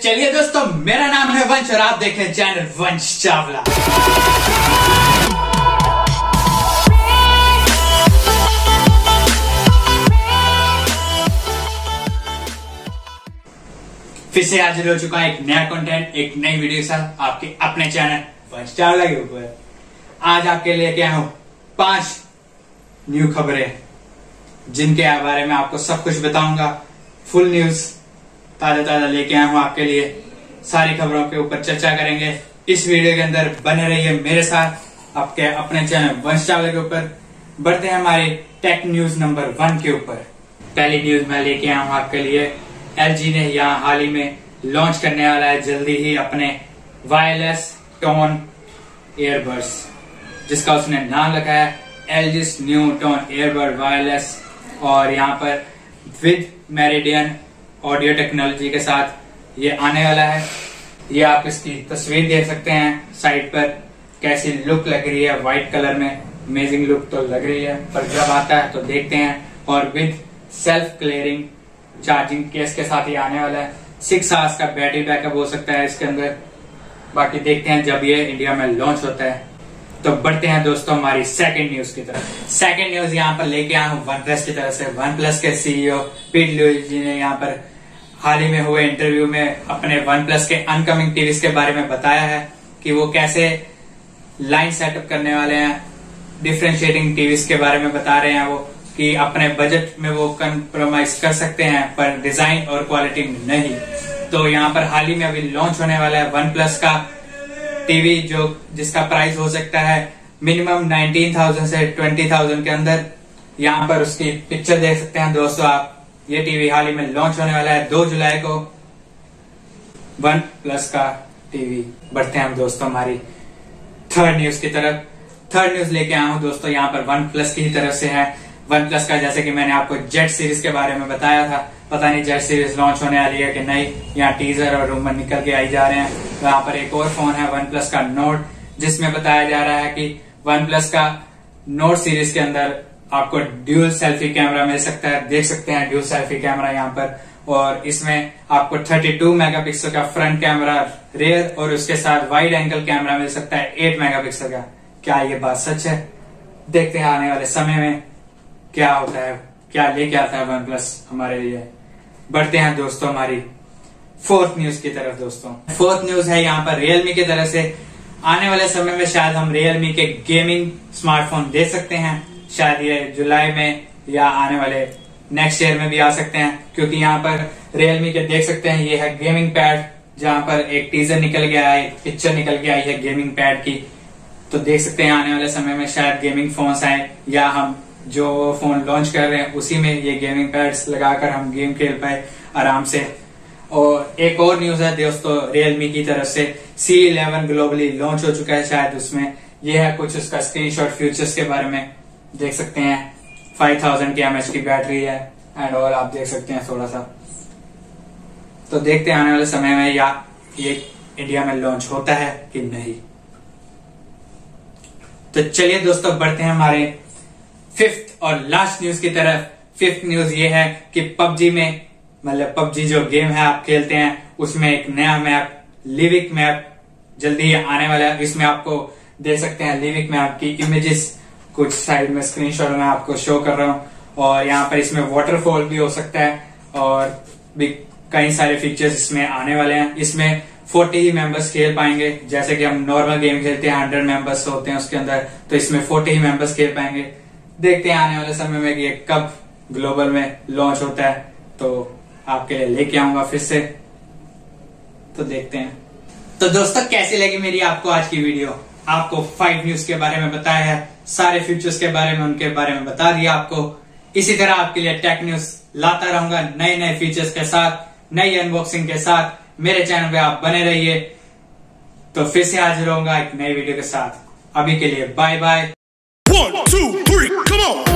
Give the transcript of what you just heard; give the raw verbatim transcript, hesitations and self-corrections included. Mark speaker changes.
Speaker 1: चलिए दोस्तों, मेरा नाम है वंश और आप देख रहे हैं चैनल वंश चावला। फिर से हाजिर हो चुका है एक नया कंटेंट, एक नई वीडियो के साथ आपके अपने चैनल वंश चावला के ऊपर। आज आपके लिए क्या हूं पांच न्यू खबरें जिनके बारे में आपको सब कुछ बताऊंगा। फुल न्यूज ताजा ताजा लेके आया हूं आपके लिए। सारी खबरों के ऊपर चर्चा करेंगे इस वीडियो के अंदर। बने रहिए मेरे साथ आपके अपने चैनल वंश चावला के ऊपर। बढ़ते हैं हमारे टेक न्यूज नंबर वन के ऊपर। पहली न्यूज मैं लेके आया हूं आपके लिए। एलजी ने यहाँ हाल ही में लॉन्च करने वाला है जल्दी ही अपने वायरलेस टोन ईयरबड्स, जिसका उसने नाम रखा है LG new tone earbud wireless. और यहाँ पर विद मेरिडियन ऑडियो टेक्नोलॉजी के साथ ये आने वाला है। ये आप इसकी तस्वीर देख सकते हैं साइड पर, कैसी लुक लग रही है। व्हाइट कलर में अमेजिंग लुक तो लग रही है, पर जब आता है तो देखते हैं। और with self clearing charging case के साथ ये आने वाला है। सिक्स आवर्स का बैटरी बैकअप हो सकता है इसके अंदर। बाकी देखते हैं जब ये इंडिया में लॉन्च होता है। तो बढ़ते हैं दोस्तों हमारी सेकंड न्यूज की तरफ। सेकंड न्यूज यहाँ पर लेके आया हूँ वन प्लस की तरफ से। वन प्लस के सीईओ पीट लुइस जी ने यहाँ पर हाल ही में हुए इंटरव्यू में अपने वन प्लस के अनकमिंग टीवीज के बारे में बताया है कि वो कैसे लाइन सेटअप करने वाले हैं। डिफरेंशिएटिंग टीवीज के बारे में बता रहे हैं वो कि अपने बजट में वो कंप्रोमाइज कर सकते हैं, पर डिजाइन और क्वालिटी में नहीं। तो यहाँ पर हाल ही में अभी लॉन्च होने वाला है वन प्लस का टीवी, जो जिसका प्राइस हो सकता है मिनिमम नाइनटीन थाउजेंड से ट्वेंटी थाउजेंड के अंदर। यहाँ पर उसकी पिक्चर देख सकते हैं दोस्तों आप। ये टीवी हाल ही में लॉन्च होने वाला है दो जुलाई को, वन प्लस का टीवी। बढ़ते हैं हम दोस्तों हमारी थर्ड न्यूज की तरफ। थर्ड न्यूज लेके आया हूँ दोस्तों यहाँ पर वन प्लस की तरफ से है। वन प्लस का जैसे कि मैंने आपको जेट सीरीज के बारे में बताया था, पता नहीं जेट सीरीज लॉन्च होने वाली है कि नहीं। यहाँ टीजर और रूमर निकल के आई जा रहे हैं। यहाँ पर एक और फोन है वन प्लस का नोट, जिसमें बताया जा रहा है कि वन प्लस का नोट सीरीज के अंदर आपको ड्यूल सेल्फी कैमरा मिल सकता है। देख सकते हैं ड्यूल सेल्फी कैमरा यहाँ पर। और इसमें आपको थर्टी टू मेगापिक्सल का फ्रंट कैमरा रेयर और उसके साथ वाइड एंगल कैमरा मिल सकता है एट मेगापिक्सल का। क्या ये बात सच है? देखते हैं आने वाले समय में क्या होता है, क्या लेके आता है वन प्लस हमारे लिए। बढ़ते हैं दोस्तों हमारी फोर्थ न्यूज की तरफ। दोस्तों फोर्थ न्यूज है यहाँ पर रियलमी की तरफ से। आने वाले समय में शायद हम रियलमी के गेमिंग स्मार्टफोन देख सकते हैं। शायद ये जुलाई में या आने वाले नेक्स्ट ईयर में भी आ सकते हैं, क्योंकि यहाँ पर रियलमी के देख सकते हैं ये है गेमिंग पैड, जहाँ पर एक टीजर निकल गया है, एक पिक्चर निकल के आई है गेमिंग पैड की। तो देख सकते हैं आने वाले समय में शायद गेमिंग फोन्स आए, या हम जो फोन लॉन्च कर रहे हैं उसी में ये गेमिंग पैड्स लगाकर हम गेम खेल पाए आराम से। और एक और न्यूज है दोस्तों रियलमी की तरफ से। सी इलेवन ग्लोबली लॉन्च हो चुका है शायद, उसमें ये है कुछ उसका स्क्रीनशॉट फीचर्स के बारे में देख सकते हैं। फाइव थाउजेंड की एमएच की बैटरी है एंड और आप देख सकते हैं थोड़ा सा। तो देखते हैं आने वाले समय में या ये इंडिया में लॉन्च होता है कि नहीं। तो चलिए दोस्तों बढ़ते हैं हमारे फिफ्थ और लास्ट न्यूज की तरफ। फिफ्थ न्यूज ये है कि पबजी में, मतलब पबजी जो गेम है आप खेलते हैं, उसमें एक नया मैप लिविक मैप जल्दी आने वाला है। इसमें आपको देख सकते हैं लिविक मैप की इमेजेस कुछ साइड में स्क्रीनशॉट में आपको शो कर रहा हूं। और यहाँ पर इसमें वाटरफॉल भी हो सकता है और भी कई सारे फीचर्स इसमें आने वाले हैं। इसमें फोर्टी ही मेंबर्स खेल पाएंगे, जैसे कि हम नॉर्मल गेम खेलते हैं हंड्रेड मेंबर्स होते हैं उसके अंदर, तो इसमें फोर्टी ही मेंबर्स खेल पाएंगे। देखते हैं आने वाले समय में कि ये कब ग्लोबल में लॉन्च होता है, तो आपके लिए लेके आऊंगा फिर से। तो देखते हैं। तो दोस्तों कैसी लगी मेरी आपको आज की वीडियो? आपको फाइव न्यूज के बारे में बताया है, सारे फीचर्स के बारे में उनके बारे में बता दिया आपको। इसी तरह आपके लिए टेक न्यूज लाता रहूंगा नए नए फीचर्स के साथ, नई अनबॉक्सिंग के साथ। मेरे चैनल पे आप बने रहिए। तो फिर से हाजिर होऊंगा एक नई वीडियो के साथ। अभी के लिए bye bye.
Speaker 2: One, two, three, come on!